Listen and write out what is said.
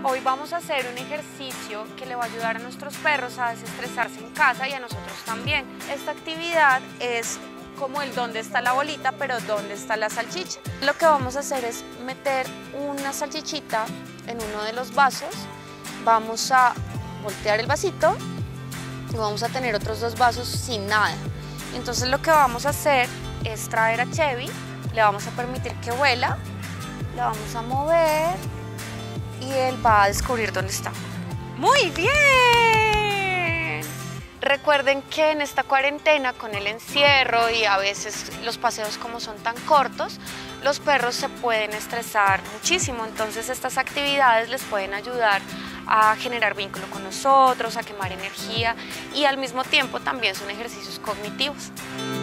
Hoy vamos a hacer un ejercicio que le va a ayudar a nuestros perros a desestresarse en casa y a nosotros también. Esta actividad es como el dónde está la bolita, pero dónde está la salchicha. Lo que vamos a hacer es meter una salchichita en uno de los vasos, vamos a voltear el vasito y vamos a tener otros dos vasos sin nada. Entonces lo que vamos a hacer es traer a Chevy, le vamos a permitir que huela, le vamos a mover y él va a descubrir dónde está. ¡Muy bien! Recuerden que en esta cuarentena, con el encierro y a veces los paseos como son tan cortos, los perros se pueden estresar muchísimo, entonces estas actividades les pueden ayudar a generar vínculo con nosotros, a quemar energía y al mismo tiempo también son ejercicios cognitivos.